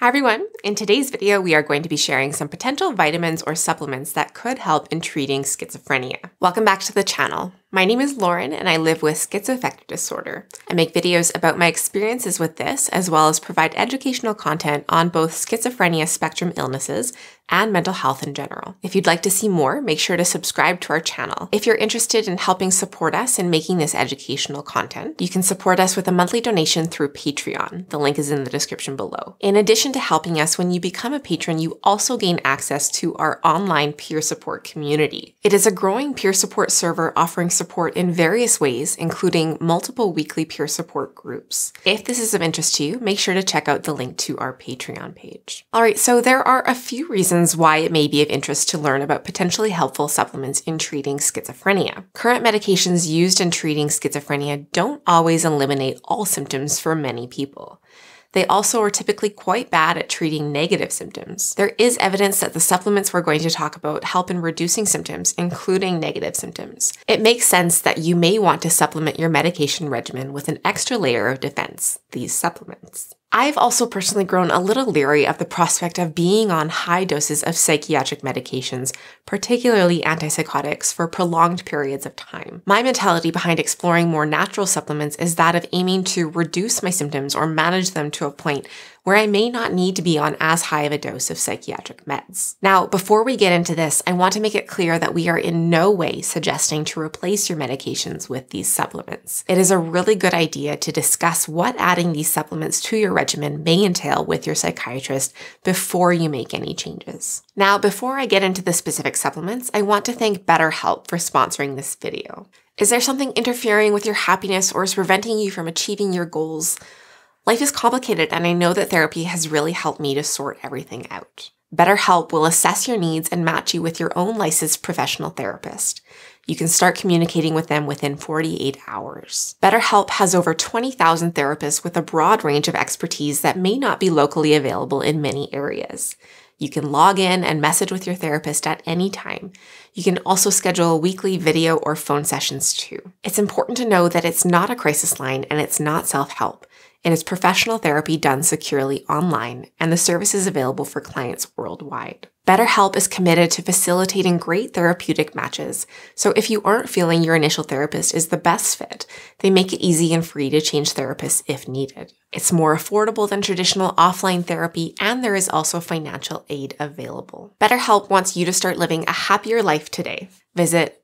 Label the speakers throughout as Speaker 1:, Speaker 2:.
Speaker 1: Hi everyone! In today's video, we are going to be sharing some potential vitamins or supplements that could help in treating schizophrenia. Welcome back to the channel. My name is Lauren and I live with schizoaffective disorder. I make videos about my experiences with this, as well as provide educational content on both schizophrenia spectrum illnesses and mental health in general. If you'd like to see more, make sure to subscribe to our channel. If you're interested in helping support us in making this educational content, you can support us with a monthly donation through Patreon. The link is in the description below. In addition to helping us, when you become a patron, you also gain access to our online peer support community. It is a growing peer support server offering support in various ways, including multiple weekly peer support groups. If this is of interest to you, make sure to check out the link to our Patreon page. Alright, so there are a few reasons why it may be of interest to learn about potentially helpful supplements in treating schizophrenia. Current medications used in treating schizophrenia don't always eliminate all symptoms for many people. They also are typically quite bad at treating negative symptoms. There is evidence that the supplements we're going to talk about help in reducing symptoms, including negative symptoms. It makes sense that you may want to supplement your medication regimen with an extra layer of defense, these supplements. I've also personally grown a little leery of the prospect of being on high doses of psychiatric medications, particularly antipsychotics, for prolonged periods of time. My mentality behind exploring more natural supplements is that of aiming to reduce my symptoms or manage them to a point where I may not need to be on as high of a dose of psychiatric meds. Now, before we get into this, I want to make it clear that we are in no way suggesting to replace your medications with these supplements. It is a really good idea to discuss what adding these supplements to your regimen may entail with your psychiatrist before you make any changes. Now, before I get into the specific supplements, I want to thank BetterHelp for sponsoring this video. Is there something interfering with your happiness or is preventing you from achieving your goals? Life is complicated, and I know that therapy has really helped me to sort everything out. BetterHelp will assess your needs and match you with your own licensed professional therapist. You can start communicating with them within 48 hours. BetterHelp has over 20,000 therapists with a broad range of expertise that may not be locally available in many areas. You can log in and message with your therapist at any time. You can also schedule weekly video or phone sessions too. It's important to know that it's not a crisis line and it's not self-help. It is professional therapy done securely online, and the service is available for clients worldwide. BetterHelp is committed to facilitating great therapeutic matches, so if you aren't feeling your initial therapist is the best fit, they make it easy and free to change therapists if needed. It's more affordable than traditional offline therapy, and there is also financial aid available. BetterHelp wants you to start living a happier life today. Visit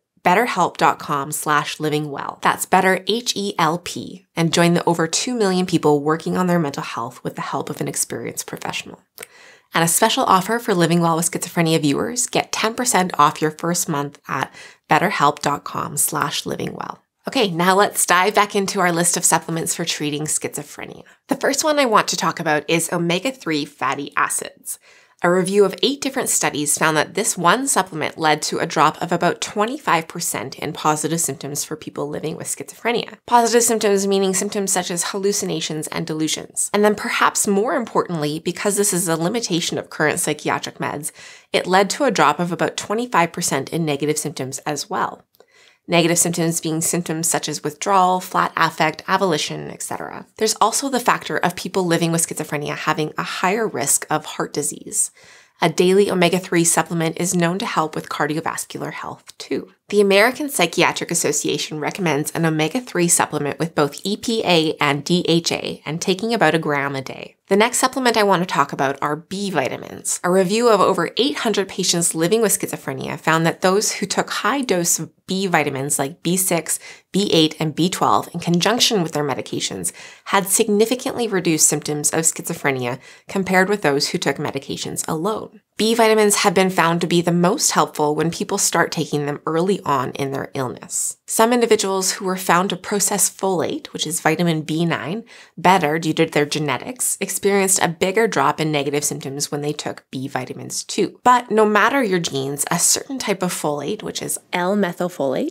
Speaker 1: betterhelp.com/livingwell. That's better HELP, and join the over 2 million people working on their mental health with the help of an experienced professional. And a special offer for Living Well with Schizophrenia viewers, get 10% off your first month at betterhelp.com/livingwell. Okay, now let's dive back into our list of supplements for treating schizophrenia. The first one I want to talk about is omega-3 fatty acids. A review of 8 different studies found that this one supplement led to a drop of about 25% in positive symptoms for people living with schizophrenia. Positive symptoms meaning symptoms such as hallucinations and delusions. And then perhaps more importantly, because this is a limitation of current psychiatric meds, it led to a drop of about 25% in negative symptoms as well. Negative symptoms being symptoms such as withdrawal, flat affect, avolition, etc. There's also the factor of people living with schizophrenia having a higher risk of heart disease. A daily omega-3 supplement is known to help with cardiovascular health too. The American Psychiatric Association recommends an omega-3 supplement with both EPA and DHA and taking about 1 gram a day. The next supplement I want to talk about are B vitamins. A review of over 800 patients living with schizophrenia found that those who took high-dose B vitamins like B6, B8, and B12 in conjunction with their medications had significantly reduced symptoms of schizophrenia compared with those who took medications alone. B vitamins have been found to be the most helpful when people start taking them early on in their illness. Some individuals who were found to process folate, which is vitamin B9, better due to their genetics, experienced a bigger drop in negative symptoms when they took B vitamins too. But no matter your genes, a certain type of folate, which is
Speaker 2: L-Methylfolate,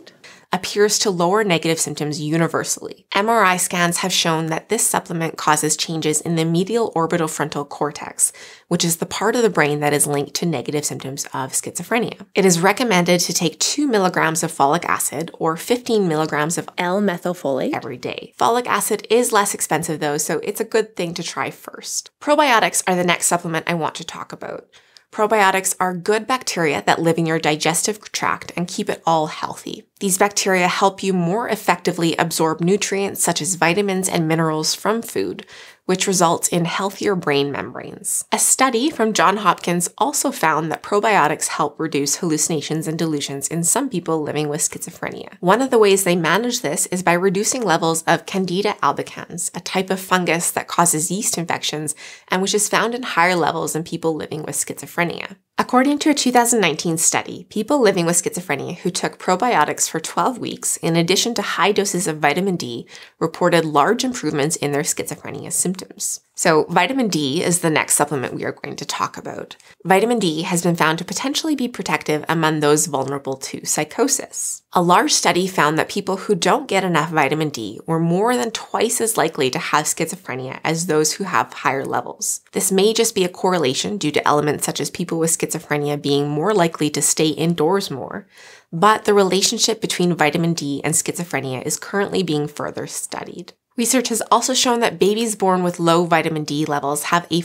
Speaker 1: appears to lower negative symptoms universally. MRI scans have shown that this supplement causes changes in the medial orbitofrontal cortex, which is the part of the brain that is linked to negative symptoms of schizophrenia. It is recommended to take 2 milligrams of folic acid or 15 milligrams of l-methylfolate every day. Folic acid is less expensive though, so it's a good thing to try first. Probiotics are the next supplement I want to talk about. Probiotics are good bacteria that live in your digestive tract and keep it all healthy. These bacteria help you more effectively absorb nutrients such as vitamins and minerals from food, which results in healthier brain membranes. A study from Johns Hopkins also found that probiotics help reduce hallucinations and delusions in some people living with schizophrenia. One of the ways they manage this is by reducing levels of Candida albicans, a type of fungus that causes yeast infections and which is found in higher levels in people living with schizophrenia. According to a 2019 study, people living with schizophrenia who took probiotics for 12 weeks, in addition to high doses of vitamin D, reported large improvements in their schizophrenia symptoms. So vitamin D is the next supplement we are going to talk about. Vitamin D has been found to potentially be protective among those vulnerable to psychosis. A large study found that people who don't get enough vitamin D were more than twice as likely to have schizophrenia as those who have higher levels. This may just be a correlation due to elements such as people with schizophrenia being more likely to stay indoors more, but the relationship between vitamin D and schizophrenia is currently being further studied. Research has also shown that babies born with low vitamin D levels have a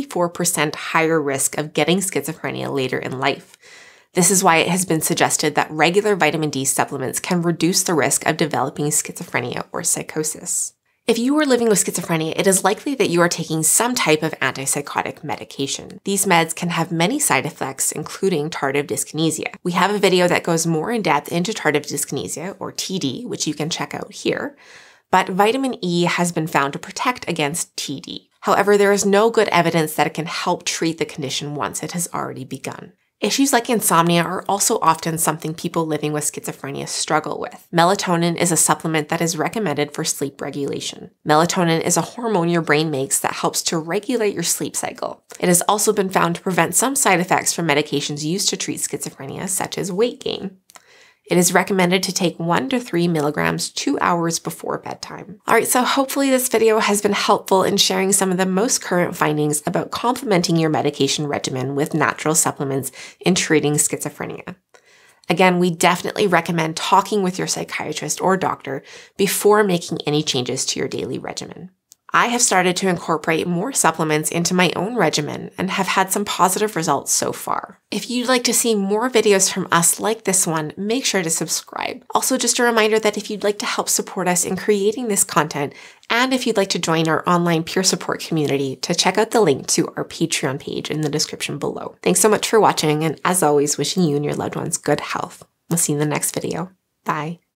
Speaker 1: 44% higher risk of getting schizophrenia later in life. This is why it has been suggested that regular vitamin D supplements can reduce the risk of developing schizophrenia or psychosis. If you are living with schizophrenia, it is likely that you are taking some type of antipsychotic medication. These meds can have many side effects, including tardive dyskinesia. We have a video that goes more in depth into tardive dyskinesia, or TD, which you can check out here. But vitamin E has been found to protect against TD. However, there is no good evidence that it can help treat the condition once it has already begun. Issues like insomnia are also often something people living with schizophrenia struggle with. Melatonin is a supplement that is recommended for sleep regulation. Melatonin is a hormone your brain makes that helps to regulate your sleep cycle. It has also been found to prevent some side effects from medications used to treat schizophrenia, such as weight gain. It is recommended to take 1 to 3 milligrams 2 hours before bedtime. Alright, so hopefully this video has been helpful in sharing some of the most current findings about complementing your medication regimen with natural supplements in treating schizophrenia. Again, we definitely recommend talking with your psychiatrist or doctor before making any changes to your daily regimen. I have started to incorporate more supplements into my own regimen and have had some positive results so far. If you'd like to see more videos from us like this one, make sure to subscribe. Also, just a reminder that if you'd like to help support us in creating this content, and if you'd like to join our online peer support community, to check out the link to our Patreon page in the description below. Thanks so much for watching, and as always, wishing you and your loved ones good health. We'll see you in the next video. Bye.